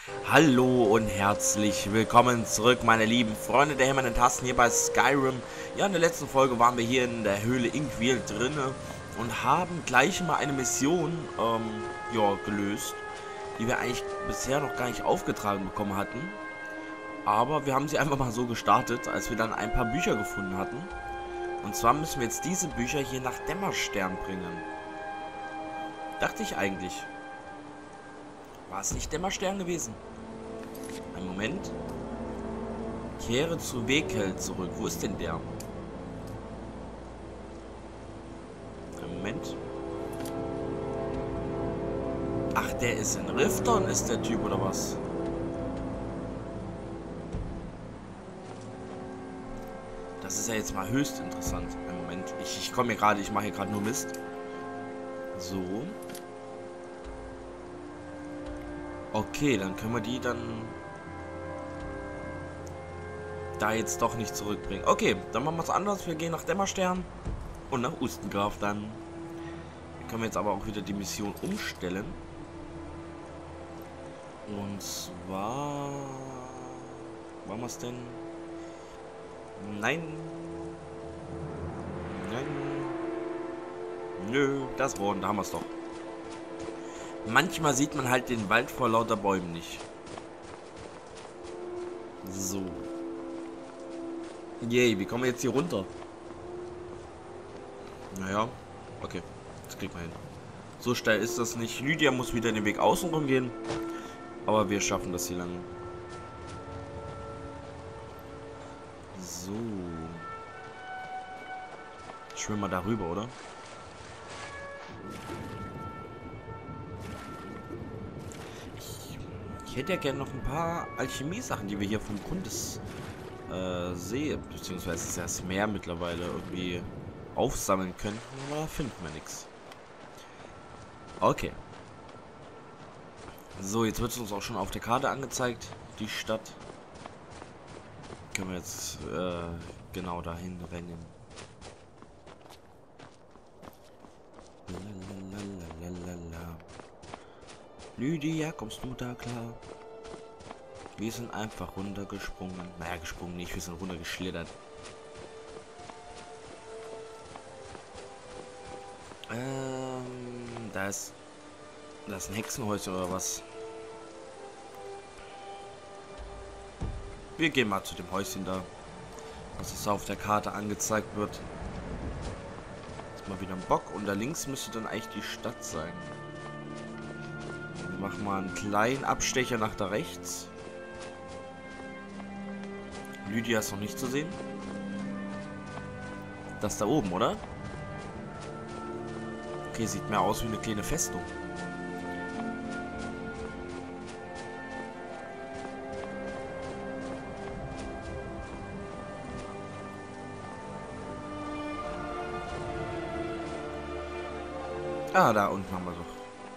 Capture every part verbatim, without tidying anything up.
Hallo und herzlich willkommen zurück, meine lieben Freunde der hämmernden Tasten hier bei Skyrim. Ja, in der letzten Folge waren wir hier in der Höhle Inkwell drinne und haben gleich mal eine Mission ähm, ja, gelöst, die wir eigentlich bisher noch gar nicht aufgetragen bekommen hatten. Aber wir haben sie einfach mal so gestartet, als wir dann ein paar Bücher gefunden hatten. Und zwar müssen wir jetzt diese Bücher hier nach Dämmerstern bringen. Dachte ich eigentlich. War es nicht Dämmerstern gewesen? Ein Moment. Kehre zu Wekel zurück. Wo ist denn der? Ein Moment. Ach, der ist in Rifton, ist der Typ, oder was? Das ist ja jetzt mal höchst interessant. Ein Moment. Ich, ich komme hier gerade, ich mache hier gerade nur Mist. So. Okay, dann können wir die dann da jetzt doch nicht zurückbringen. Okay, dann machen wir es anders. Wir gehen nach Dämmerstern und nach Ustengraf dann. Hier können wir jetzt aber auch wieder die Mission umstellen. Und zwar... Wollen wir es denn? Nein. Nein. Nö, das Wurden, da haben wir es doch. Manchmal sieht man halt den Wald vor lauter Bäumen nicht. So. Yay, wie kommen wir jetzt hier runter? Naja, okay. Das kriegt man hin. So steil ist das nicht. Lydia muss wieder den Weg außen rum gehen. Aber wir schaffen das hier lang. So. Schwimmen wir darüber, oder? Ich, ich hätte ja gerne noch ein paar Alchemie-Sachen, die wir hier vom Kundes äh, See, beziehungsweise ist ja das Meer mittlerweile irgendwie aufsammeln könnten, aber finden wir nichts. Okay. So, jetzt wird es uns auch schon auf der Karte angezeigt, die Stadt. Können wir jetzt äh, genau dahin rennen. Lalalala. Lydia, kommst du da klar? Wir sind einfach runtergesprungen. Naja, gesprungen nicht, wir sind runtergeschlittert. Ähm, da ist... Da ist ein Hexenhäuschen oder was? Wir gehen mal zu dem Häuschen da. Was es auf der Karte angezeigt wird. Jetzt mal wieder ein Bock. Und da links müsste dann eigentlich die Stadt sein. Wir machen mal einen kleinen Abstecher nach da rechts. Lydia ist noch nicht zu sehen. Das da oben, oder? Okay, sieht mehr aus wie eine kleine Festung. Ah, da unten haben wir doch.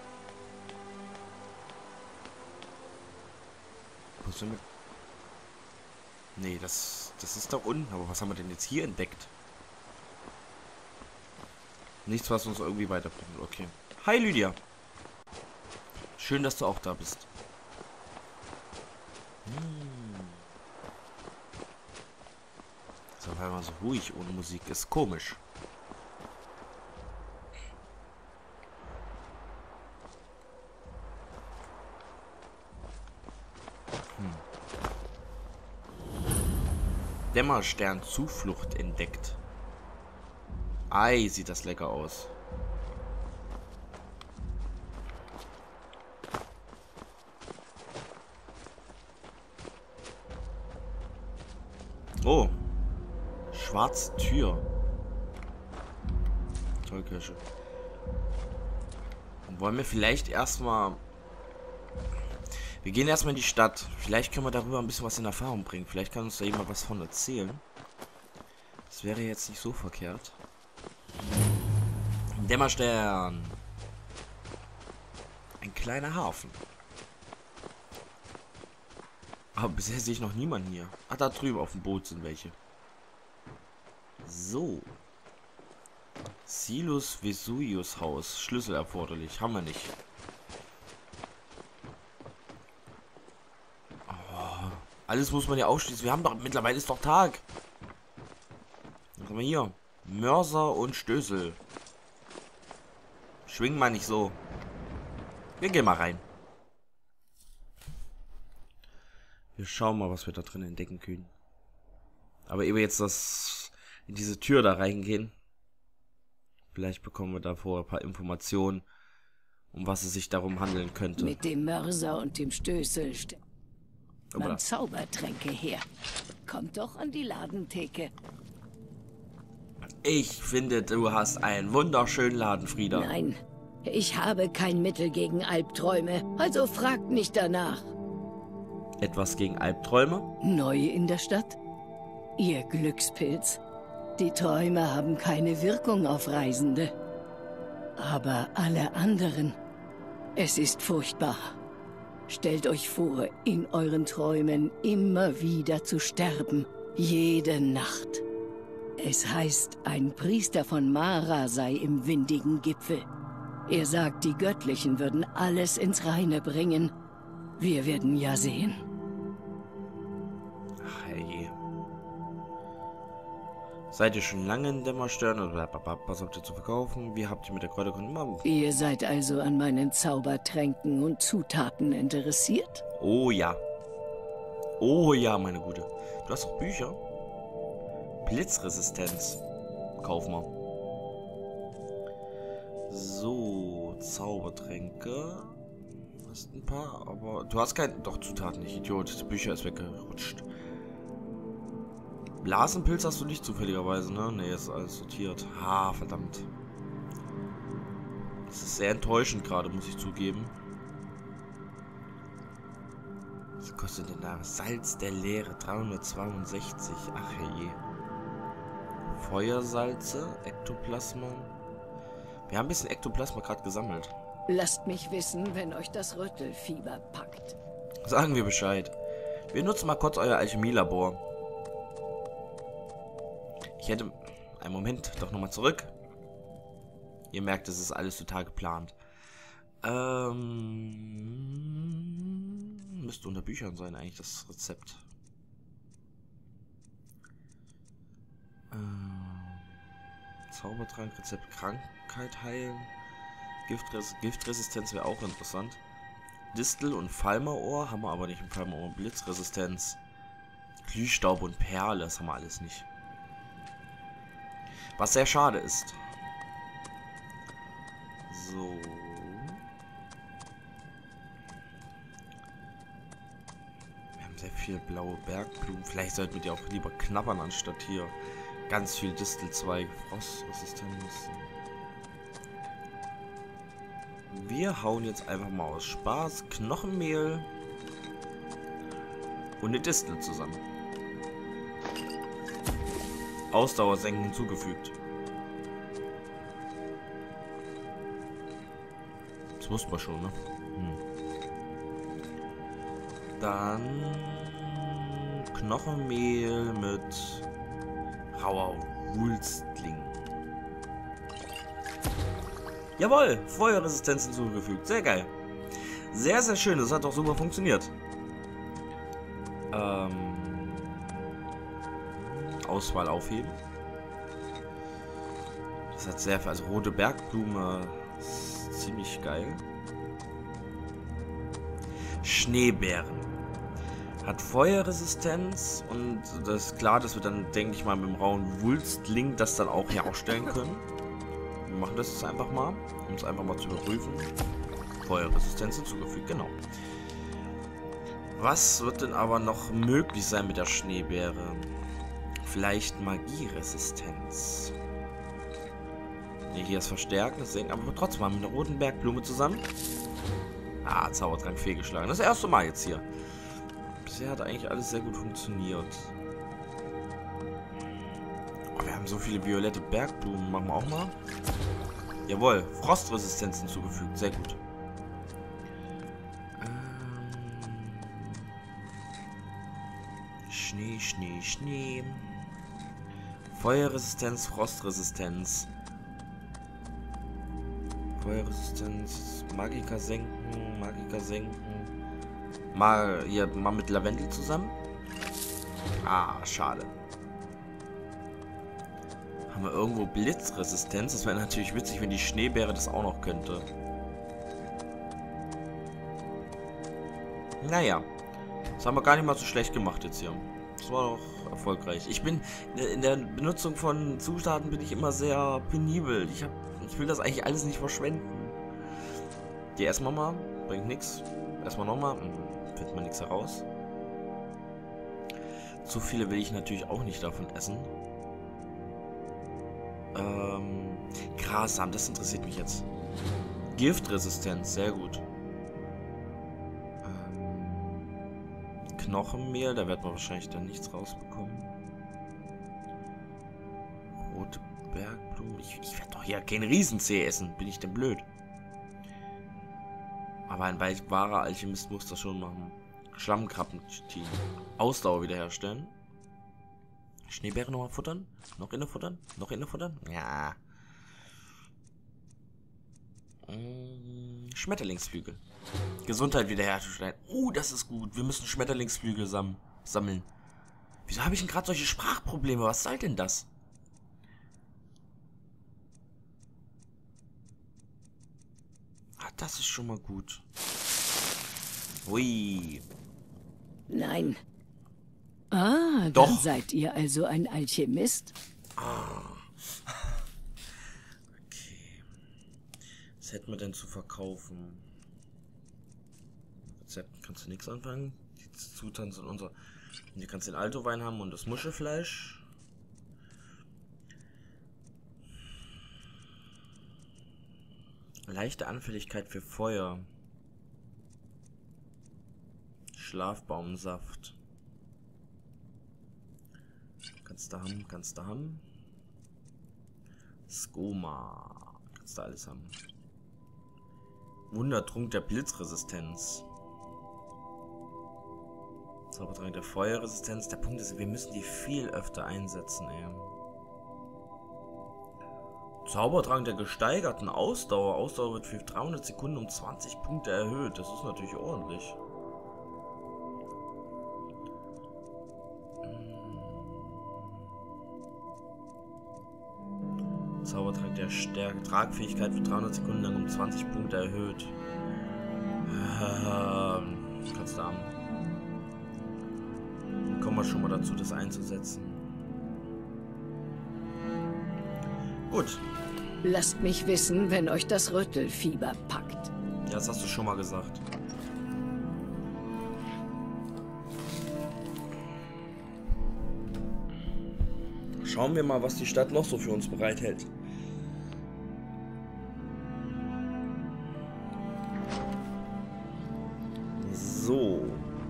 Wo sind wir? Nee, das, das ist da unten. Aber was haben wir denn jetzt hier entdeckt? Nichts, was uns irgendwie weiterbringt. Okay. Hi, Lydia. Schön, dass du auch da bist. Hm. Ist auf einmal so ruhig ohne Musik. Ist komisch. Hm. Dämmerstern Zuflucht entdeckt. Ei, sieht das lecker aus. Oh. Schwarze Tür. Tollkirsche. Wollen wir vielleicht erstmal... Wir gehen erstmal in die Stadt. Vielleicht können wir darüber ein bisschen was in Erfahrung bringen. Vielleicht kann uns da jemand was von erzählen. Das wäre jetzt nicht so verkehrt. Dämmerstern. Ein kleiner Hafen. Aber bisher sehe ich noch niemanden hier. Ah, da drüben auf dem Boot sind welche. So. Silus Vesuvius Haus. Schlüssel erforderlich. Haben wir nicht. Alles muss man ja ausschließen. Wir haben doch, mittlerweile ist doch Tag. Was haben wir hier? Mörser und Stößel. Schwing mal nicht so. Wir gehen mal rein. Wir schauen mal, was wir da drin entdecken können. Aber ehe wir jetzt das in diese Tür da reingehen, vielleicht bekommen wir davor ein paar Informationen, um was es sich darum handeln könnte. Mit dem Mörser und dem Stößel stellt man Zaubertränke her. Kommt doch an die Ladentheke. Ich finde, du hast einen wunderschönen Laden, Frieda. Nein, ich habe kein Mittel gegen Albträume, also fragt nicht danach. Etwas gegen Albträume? Neu in der Stadt? Ihr Glückspilz. Die Träume haben keine Wirkung auf Reisende. Aber alle anderen. Es ist furchtbar. Stellt euch vor, in euren Träumen immer wieder zu sterben. Jede Nacht. Es heißt, ein Priester von Mara sei im windigen Gipfel. Er sagt, die Göttlichen würden alles ins Reine bringen. Wir werden ja sehen. Ach, herrje. Seid ihr schon lange in Dämmerstern oder was habt ihr zu verkaufen? Wie habt ihr mit der Kräuterkunde? Ihr seid also an meinen Zaubertränken und Zutaten interessiert? Oh ja. Oh ja, meine Gute. Du hast doch Bücher. Blitzresistenz. Kauf mal. So, Zaubertränke. Du hast ein paar, aber du hast keine. Doch, Zutaten nicht, Idiot. Das Bücher ist weggerutscht. Blasenpilz hast du nicht zufälligerweise, ne? Ne, ist alles sortiert. Ha, verdammt. Das ist sehr enttäuschend gerade, muss ich zugeben. Was kostet denn da? Salz der Leere, dreihundertzweiundsechzig. Ach herrje. Feuersalze, Ektoplasma. Wir haben ein bisschen Ektoplasma gerade gesammelt. Lasst mich wissen, wenn euch das Rüttelfieber packt. Sagen wir Bescheid. Wir nutzen mal kurz euer Alchemielabor. Ich hätte... Einen Moment, doch nochmal zurück. Ihr merkt, es ist alles total geplant. Ähm... Müsste unter Büchern sein eigentlich das Rezept. Ähm, Zaubertrank, Rezept Krankheit heilen. Giftres Giftresistenz wäre auch interessant. Distel und Falmerohr haben wir aber nicht im Falmerohr. Blitzresistenz. Glühstaub und Perle, das haben wir alles nicht. Was sehr schade ist. So. Wir haben sehr viel blaue Bergblumen. Vielleicht sollten wir die auch lieber knabbern, anstatt hier ganz viel Distelzweig. Frostresistenz. Wir hauen jetzt einfach mal aus Spaß Knochenmehl und eine Distel zusammen. Ausdauersenken hinzugefügt. Das wussten wir schon, ne? Hm. Dann Knochenmehl mit rauer Wulstling. Jawohl, Feuerresistenz hinzugefügt. Sehr geil. Sehr, sehr schön. Das hat auch super funktioniert. Ähm... Auswahl aufheben. Das hat sehr viel, also rote Bergblume, ist ziemlich geil. Schneebeeren. Hat Feuerresistenz und das ist klar, dass wir dann, denke ich mal, mit dem rauen Wulstling das dann auch herstellen können. Wir machen das jetzt einfach mal, um es einfach mal zu überprüfen. Feuerresistenz hinzugefügt, genau. Was wird denn aber noch möglich sein mit der Schneebeere? Vielleicht Magieresistenz. Ne, hier ist Verstärken, deswegen aber trotzdem mal mit einer roten Bergblume zusammen. Ah, Zaubertrank fehlgeschlagen. Das erste Mal jetzt hier. Bisher hat eigentlich alles sehr gut funktioniert. Oh, wir haben so viele violette Bergblumen. Machen wir auch mal. Jawohl, Frostresistenz hinzugefügt. Sehr gut. Ähm Schnee, Schnee, Schnee. Feuerresistenz, Frostresistenz. Feuerresistenz, Magika senken, Magika senken. Mal hier mal mit Lavendel zusammen. Ah, schade. Haben wir irgendwo Blitzresistenz? Das wäre natürlich witzig, wenn die Schneebäre das auch noch könnte. Naja. Das haben wir gar nicht mal so schlecht gemacht jetzt hier. Das war doch erfolgreich. Ich bin in der Benutzung von Zutaten bin ich immer sehr penibel. Ich, hab, ich will das eigentlich alles nicht verschwenden. Die erstmal mal. Bringt nichts. Erstmal nochmal. Findet man nichts heraus. Zu viele will ich natürlich auch nicht davon essen. Ähm, Grassamen, das interessiert mich jetzt. Giftresistenz, sehr gut. Ähm, Knochenmehl, da wird man wahrscheinlich dann nichts rausbekommen. Rote Bergblumen, ich, ich werde doch hier kein Riesenzeh essen, bin ich denn blöd? Aber ein wahrer Alchemist muss das schon machen. Schlammkrabben-Team. Ausdauer wiederherstellen. Schneebeere nochmal futtern? Noch inne futtern? Noch inne futtern? Ja. Schmetterlingsflügel. Gesundheit wiederherstellen. Uh, das ist gut. Wir müssen Schmetterlingsflügel sam sammeln. Wieso habe ich denn gerade solche Sprachprobleme? Was soll denn das? Ah, das ist schon mal gut. Ui. Nein. Ah, Doch. dann seid ihr also ein Alchemist? Ah. Okay. Was hätten wir denn zu verkaufen? Rezept kannst du nichts anfangen. Die Zutaten sind unser. Hier kannst du den Altowein haben und das Muschelfleisch. Leichte Anfälligkeit für Feuer. Schlafbaumsaft. Kannst du haben, kannst du haben. Skoma. Kannst du alles haben. Wundertrunk der Blitzresistenz. Zaubertrank der Feuerresistenz. Der Punkt ist, wir müssen die viel öfter einsetzen, ey. Zaubertrank der gesteigerten Ausdauer. Ausdauer wird für dreihundert Sekunden um zwanzig Punkte erhöht. Das ist natürlich ordentlich. Zaubertrank der Stärke. Tragfähigkeit für dreihundert Sekunden lang um zwanzig Punkte erhöht. Ähm, kannst du haben. Dann kommen wir schon mal dazu, das einzusetzen. Gut. Lasst mich wissen, wenn euch das Rüttelfieber packt. Ja, das hast du schon mal gesagt. Schauen wir mal, was die Stadt noch so für uns bereithält. So.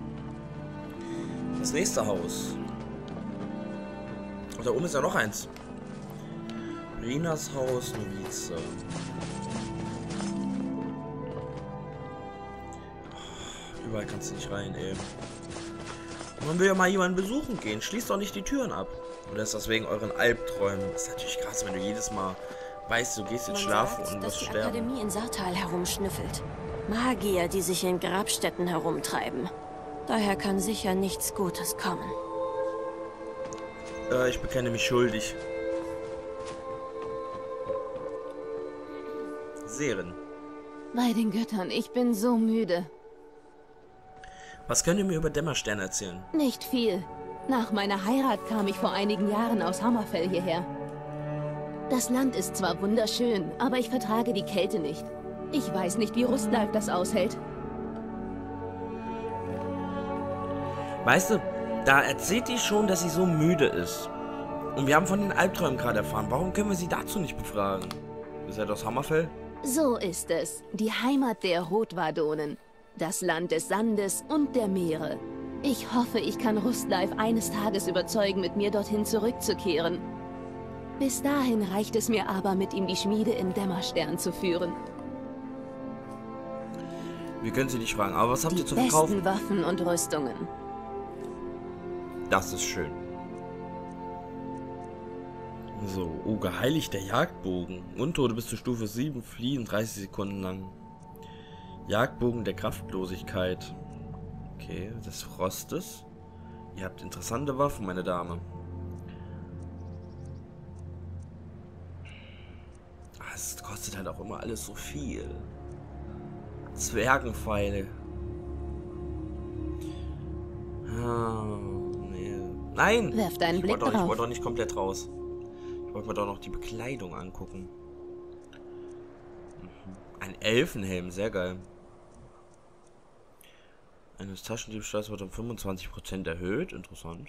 Das nächste Haus. Und da oben ist ja noch eins. Rinas Haus, Novize. Überall kannst du nicht rein, ey. Man will ja mal jemanden besuchen gehen. Schließt doch nicht die Türen ab. Oder ist das wegen euren Albträumen? Das ist natürlich krass, wenn du jedes Mal weißt, du gehst jetzt schlafen und wirst sterben. dass die Akademie in Sartal herumschnüffelt. Magier, die sich in Grabstätten herumtreiben. Daher kann sicher nichts Gutes kommen. Äh, ich bekenne mich schuldig. Seren. Bei den Göttern, ich bin so müde. Was könnt ihr mir über Dämmerstern erzählen? Nicht viel. Nach meiner Heirat kam ich vor einigen Jahren aus Hammerfell hierher. Das Land ist zwar wunderschön, aber ich vertrage die Kälte nicht. Ich weiß nicht, wie Rustleif das aushält. Weißt du, da erzählt die schon, dass sie so müde ist. Und wir haben von den Albträumen gerade erfahren. Warum können wir sie dazu nicht befragen? Ist er aus Hammerfell? So ist es. Die Heimat der Rotwardonen. Das Land des Sandes und der Meere. Ich hoffe, ich kann Rustleif eines Tages überzeugen, mit mir dorthin zurückzukehren. Bis dahin reicht es mir aber, mit ihm die Schmiede in Dämmerstern zu führen. Wir können sie nicht fragen, aber was habt Die ihr zu verkaufen? besten Waffen und Rüstungen. Das ist schön. So, oh, geheiligter Jagdbogen. Untote bis zur Stufe sieben fliehen dreißig Sekunden lang. Jagdbogen der Kraftlosigkeit. Okay, des Frostes. Ihr habt interessante Waffen, meine Dame. Es kostet halt auch immer alles so viel. Zwergenpfeile. Oh, nee. Nein! Werft einen Blick ich wollte doch, drauf. wollt doch nicht komplett raus. Ich wollte mir doch noch die Bekleidung angucken. Ein Elfenhelm, sehr geil. Eines Taschendiebstahls wird um fünfundzwanzig Prozent erhöht. Interessant.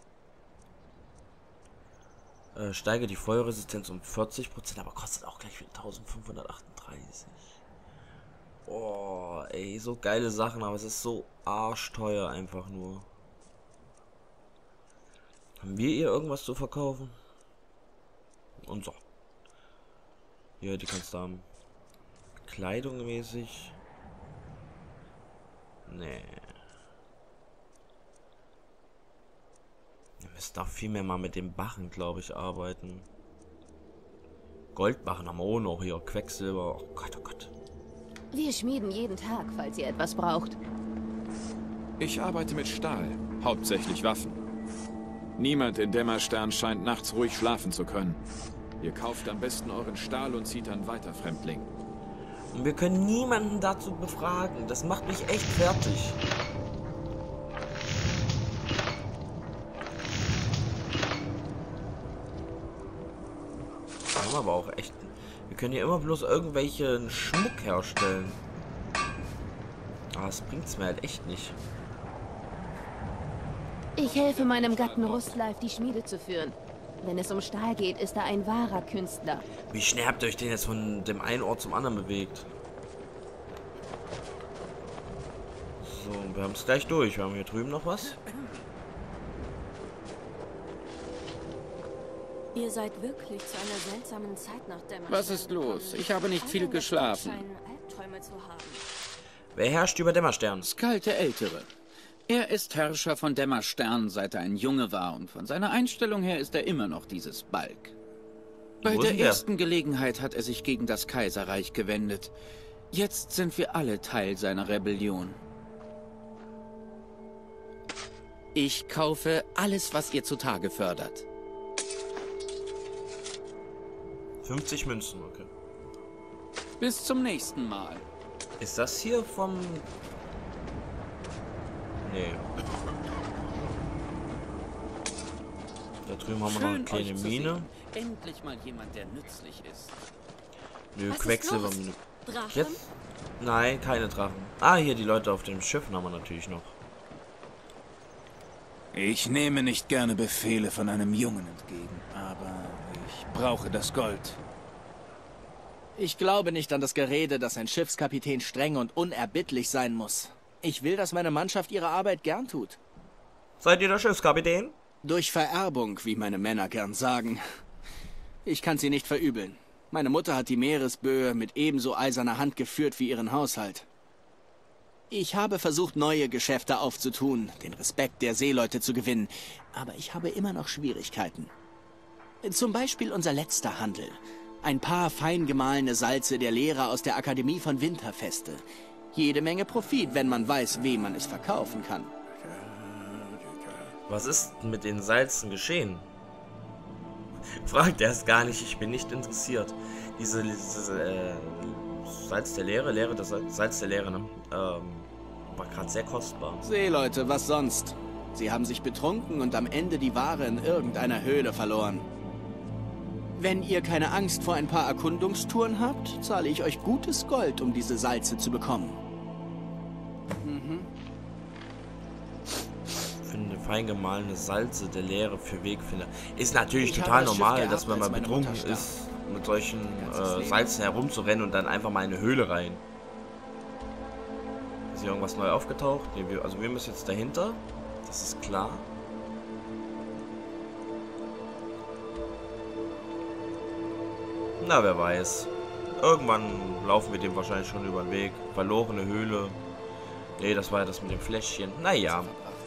Äh, steige die Feuerresistenz um vierzig Prozent, aber kostet auch gleich eintausendfünfhundertachtunddreißig. Oh, ey, so geile Sachen, aber es ist so arschteuer einfach nur. Haben wir ihr irgendwas zu verkaufen? Und so. Hier, die kannst du haben. Kleidung mäßig. Nee. Wir müssen auch viel mehr mal mit dem Barren, glaube ich, arbeiten. Goldbarren haben wir auch noch hier. Quecksilber. Oh Gott, oh Gott. Wir schmieden jeden Tag, falls ihr etwas braucht. Ich arbeite mit Stahl, hauptsächlich Waffen. Niemand in Dämmerstern scheint nachts ruhig schlafen zu können. Ihr kauft am besten euren Stahl und zieht dann weiter, Fremdling. Und wir können niemanden dazu befragen. Das macht mich echt fertig. Wir haben aber auch echt... Wir können hier immer bloß irgendwelchen Schmuck herstellen. Aber das bringt's mir halt echt nicht. Ich helfe meinem Gatten Rustleif, die Schmiede zu führen. Wenn es um Stahl geht, ist er ein wahrer Künstler. Wie schnell habt ihr euch den jetzt von dem einen Ort zum anderen bewegt? So, wir haben es gleich durch. Wir haben hier drüben noch was. Ihr seid wirklich zu einer seltsamen Zeit nach Dämmerstern. Was ist los? Ich habe nicht viel geschlafen. Albträume zu haben. Wer herrscht über Dämmerstern? Skull der Ältere. Er ist Herrscher von Dämmerstern, seit er ein Junge war, und von seiner Einstellung her ist er immer noch dieses Balk. Bei Wo der ist der? ersten Gelegenheit hat er sich gegen das Kaiserreich gewendet. Jetzt sind wir alle Teil seiner Rebellion. Ich kaufe alles, was ihr zutage fördert. fünfzig Münzen, okay. Bis zum nächsten Mal. Ist das hier vom... Nee. Da drüben haben wir noch eine Schön, kleine euch zu Mine. sehen. Endlich mal jemand, der nützlich ist. Nö, Was ist Quecksilbermine. los? Drachen? Jetzt? Nein, keine Drachen. Ah, hier die Leute auf den Schiffen haben wir natürlich noch. Ich nehme nicht gerne Befehle von einem Jungen entgegen, aber ich brauche das Gold. Ich glaube nicht an das Gerede, dass ein Schiffskapitän streng und unerbittlich sein muss. Ich will, dass meine Mannschaft ihre Arbeit gern tut. Seid ihr der Schiffskapitän? Durch Vererbung, wie meine Männer gern sagen. Ich kann sie nicht verübeln. Meine Mutter hat die Meeresböe mit ebenso eiserner Hand geführt wie ihren Haushalt. Ich habe versucht, neue Geschäfte aufzutun, den Respekt der Seeleute zu gewinnen, aber ich habe immer noch Schwierigkeiten. Zum Beispiel unser letzter Handel. Ein paar fein gemahlene Salze der Lehrer aus der Akademie von Winterfeste. Jede Menge Profit, wenn man weiß, wem man es verkaufen kann. Was ist mit den Salzen geschehen? Fragt erst gar nicht, ich bin nicht interessiert. Diese, diese äh, Salz der Lehre, Lehre, das Salz der Lehre, ne? Ähm, war gerade sehr kostbar. Seeleute, was sonst? Sie haben sich betrunken und am Ende die Ware in irgendeiner Höhle verloren. Wenn ihr keine Angst vor ein paar Erkundungstouren habt, zahle ich euch gutes Gold, um diese Salze zu bekommen. Mhm. Finde fein gemahlene Salze der Lehre für Wegfinder. Ist natürlich Ich habe total das Schiff normal, geerbt, dass wenn man als meine betrunken Mutter starb. ist, mit solchen Ganzes äh, Leben. Salzen herumzurennen und dann einfach mal in eine Höhle rein. Ist hier irgendwas neu aufgetaucht? Nee, wir, also wir müssen jetzt dahinter. Das ist klar. Na, wer weiß. Irgendwann laufen wir dem wahrscheinlich schon über den Weg. Verlorene Höhle. Nee, das war ja das mit dem Fläschchen. Naja.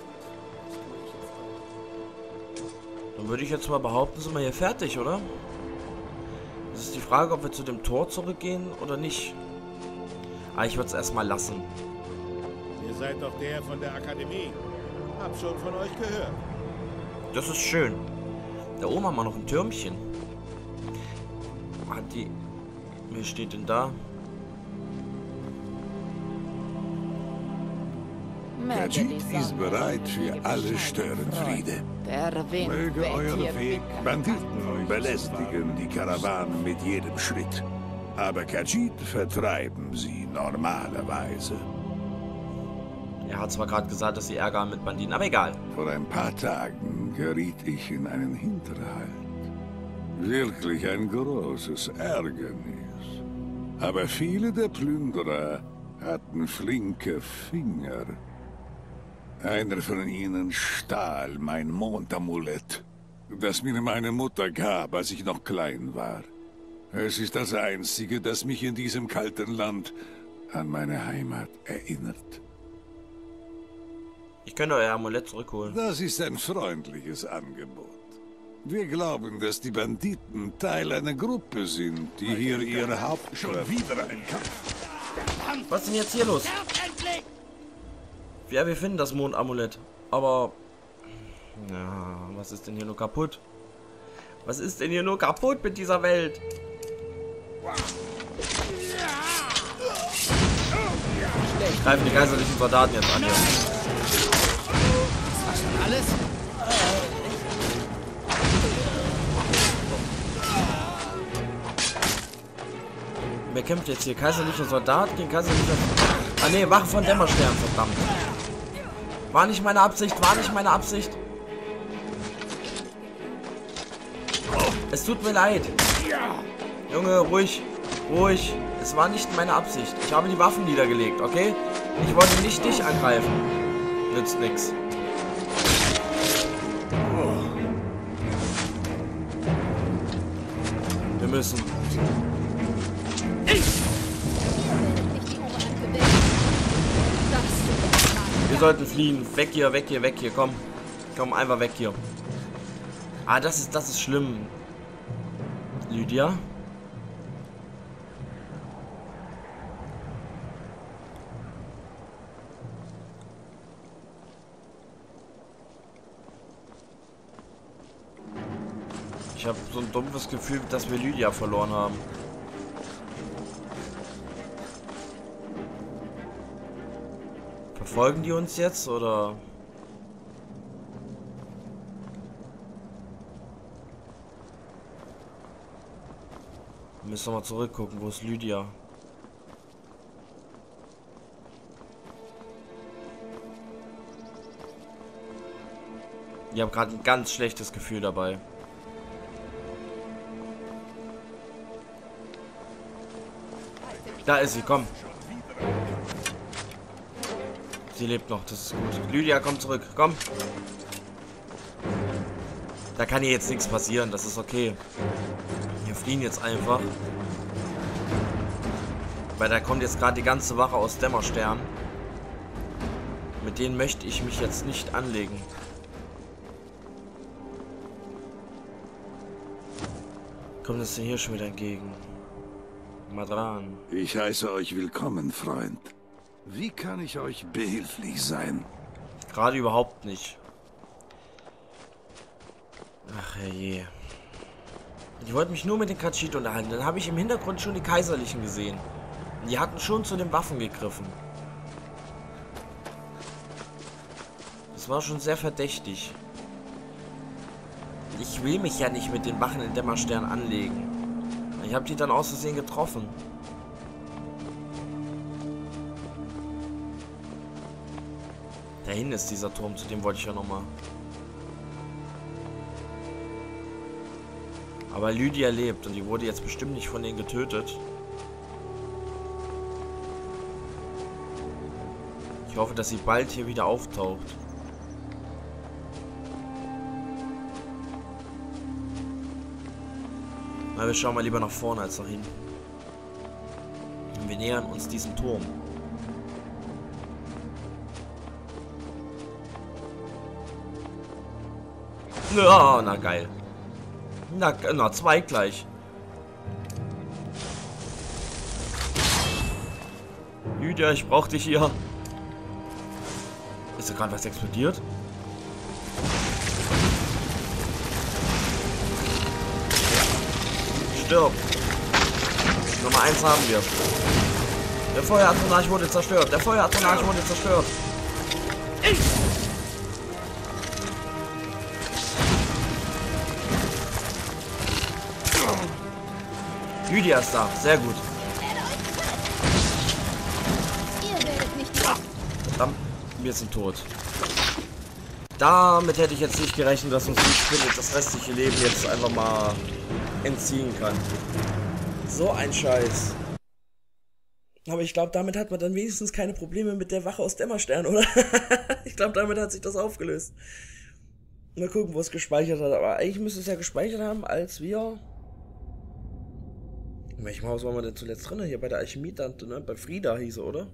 Dann würde ich jetzt mal behaupten, sind wir hier fertig, oder? Das ist die Frage, ob wir zu dem Tor zurückgehen oder nicht. Aber ich würde es erstmal lassen. Ihr seid doch der von der Akademie. Hab schon von euch gehört. Das ist schön. Da oben haben wir noch ein Türmchen. Hat die... Wer steht denn da? Khajiit ist bereit für alle Störenfriede. Möge euer Weg Banditen belästigen die Karawane mit jedem Schritt. Aber Khajiit vertreiben sie normalerweise. Er hat zwar gerade gesagt, dass sie Ärger haben mit Banditen, aber egal. Vor ein paar Tagen geriet ich in einen Hinterhalt. Wirklich ein großes Ärgernis. Aber viele der Plünderer hatten flinke Finger. Einer von ihnen stahl mein Mondamulett, das mir meine Mutter gab, als ich noch klein war. Es ist das einzige, das mich in diesem kalten Land an meine Heimat erinnert. Ich könnte euer Amulett zurückholen. Das ist ein freundliches Angebot. Wir glauben, dass die Banditen Teil einer Gruppe sind, die hier ihre Haupt... Schon wieder ein Kampf. Was ist denn jetzt hier los? Ja, wir finden das Mondamulett. Aber... Ja, was ist denn hier nur kaputt? Was ist denn hier nur kaputt mit dieser Welt? Greifen die kaiserlichen Soldaten jetzt an hier. Das war schon alles? Wer kämpft jetzt hier? Kaiserlicher Soldat gegen kaiserlicher... Ah ne, Wache von Dämmerstern, verdammt. War nicht meine Absicht, war nicht meine Absicht. Es tut mir leid. Junge, ruhig, ruhig. Es war nicht meine Absicht. Ich habe die Waffen niedergelegt, okay? Ich wollte nicht dich angreifen. Nützt nix. Wir müssen. Wir sollten fliehen. Weg hier, weg hier, weg hier. Komm. Komm, einfach weg hier. Ah, das ist, das ist schlimm. Lydia? Ich habe so ein dumpfes Gefühl, dass wir Lydia verloren haben. Verfolgen die uns jetzt, oder? Wir müssen mal zurückgucken. Wo ist Lydia? Ich habe gerade ein ganz schlechtes Gefühl dabei. Da ist sie, komm. Sie lebt noch, das ist gut. Lydia, komm zurück, komm. Da kann hier jetzt nichts passieren, das ist okay. Wir fliehen jetzt einfach. Weil da kommt jetzt gerade die ganze Wache aus Dämmerstern. Mit denen möchte ich mich jetzt nicht anlegen. Kommt es denn hier schon wieder entgegen? Mal dran. Ich heiße euch willkommen, Freund. Wie kann ich euch behilflich sein? Gerade überhaupt nicht. Ach herrje. Ich wollte mich nur mit den Khajiit unterhalten. Dann habe ich im Hintergrund schon die Kaiserlichen gesehen. Die hatten schon zu den Waffen gegriffen. Das war schon sehr verdächtig. Ich will mich ja nicht mit den Wachen in Dämmerstern anlegen. Ich habe die dann aus Versehen getroffen. Da hinten ist dieser Turm, zu dem wollte ich ja nochmal. Aber Lydia lebt und die wurde jetzt bestimmt nicht von denen getötet. Ich hoffe, dass sie bald hier wieder auftaucht. Na, wir schauen mal lieber nach vorne als nach hinten. Und wir nähern uns diesem Turm. Ja, na geil. Na, na, zwei gleich. Lydia, ich brauch dich hier. Ist da gerade was explodiert? Stirb. Nummer eins haben wir. Der Feueratronach wurde zerstört. Der Feueratronach wurde zerstört. Lydia ist da. Sehr gut. Verdammt, wir sind tot. Damit hätte ich jetzt nicht gerechnet, dass uns die Spinne das restliche Leben jetzt einfach mal entziehen kann. So ein Scheiß. Aber ich glaube, damit hat man dann wenigstens keine Probleme mit der Wache aus Dämmerstern, oder? Ich glaube, damit hat sich das aufgelöst. Mal gucken, wo es gespeichert hat. Aber eigentlich müsste es ja gespeichert haben, als wir... In welchem Haus waren wir denn zuletzt drin? Hier bei der Alchemie-Tante, ne? Bei Frieda hieß er, oder?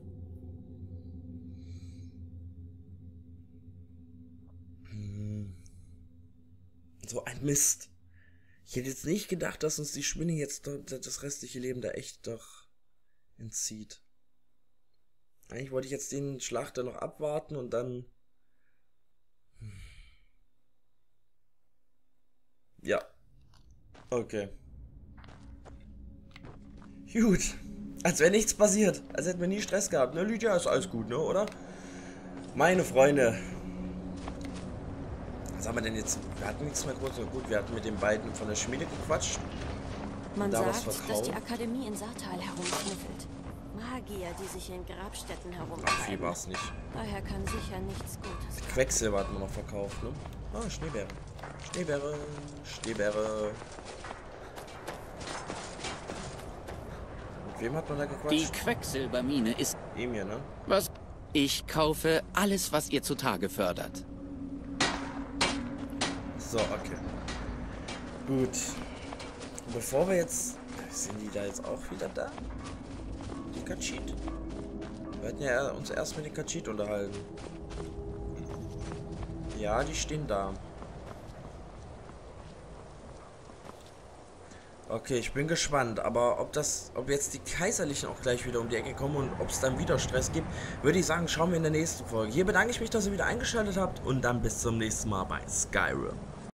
Hm. So ein Mist. Ich hätte jetzt nicht gedacht, dass uns die Spinne jetzt das restliche Leben da echt doch entzieht. Eigentlich wollte ich jetzt den Schlachter noch abwarten und dann... Ja. Okay. Gut. Als wäre nichts passiert. Als hätten wir nie Stress gehabt. Ne, Lydia, ist alles gut, ne, oder? Meine Freunde. Was haben wir denn jetzt? Wir hatten nichts mehr groß. Gut, wir hatten mit den beiden von der Schmiede gequatscht. Man sagt, dass die Akademie in Saartal herumschnüffelt. Magier, die sich in Grabstätten herumtreiben. Ach, viel war's nicht. Daher kann sicher nichts Gutes kommen. Quecksilber hatten wir noch verkauft, ne? Ah, Schneebeere. Schneebeere. Schneebeere. Mit wem hat man da gequatscht? Die Quecksilbermine ist... Emir, ne? Was? Ich kaufe alles, was ihr zutage fördert. So, okay. Gut. Bevor wir jetzt... Sind die da jetzt auch wieder da? Die Khajiit. Wir hatten ja uns erst mit den Khajiit unterhalten. Ja, die stehen da. Okay, ich bin gespannt, aber ob das, ob jetzt die Kaiserlichen auch gleich wieder um die Ecke kommen und ob es dann wieder Stress gibt, würde ich sagen, schauen wir in der nächsten Folge. Hier bedanke ich mich, dass ihr wieder eingeschaltet habt und dann bis zum nächsten Mal bei Skyrim.